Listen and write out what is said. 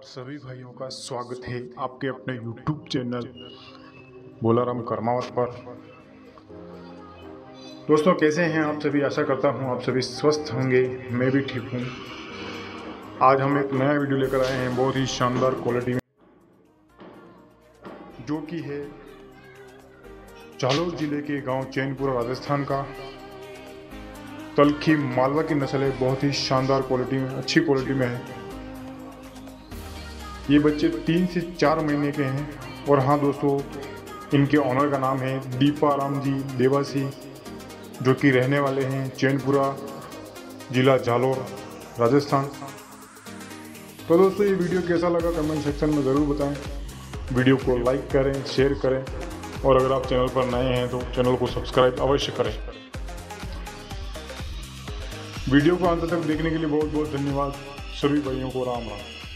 सभी भाइयों का स्वागत है आपके अपने YouTube चैनल बोलाराम कर्मावत पर। दोस्तों कैसे हैं आप सभी? आशा करता हूं आप सभी स्वस्थ होंगे, मैं भी ठीक हूं। आज हम एक नया वीडियो लेकर आए हैं बहुत ही शानदार क्वालिटी में, जो कि है जालोर जिले के गांव चैनपुरा राजस्थान का तलखी मालवा की नस्ल है। बहुत ही शानदार क्वालिटी में, अच्छी क्वालिटी में है। ये बच्चे 3 से 4 महीने के हैं। और हाँ दोस्तों, इनके ऑनर का नाम है दीपाराम जी देवासी, जो कि रहने वाले हैं चैनपुरा, जिला जालोर, राजस्थान। तो दोस्तों ये वीडियो कैसा लगा कमेंट सेक्शन में ज़रूर बताएं। वीडियो को लाइक करें, शेयर करें, और अगर आप चैनल पर नए हैं तो चैनल को सब्सक्राइब अवश्य करें। वीडियो को अंत तक देखने के लिए बहुत बहुत धन्यवाद। सभी भाइयों को राम राम।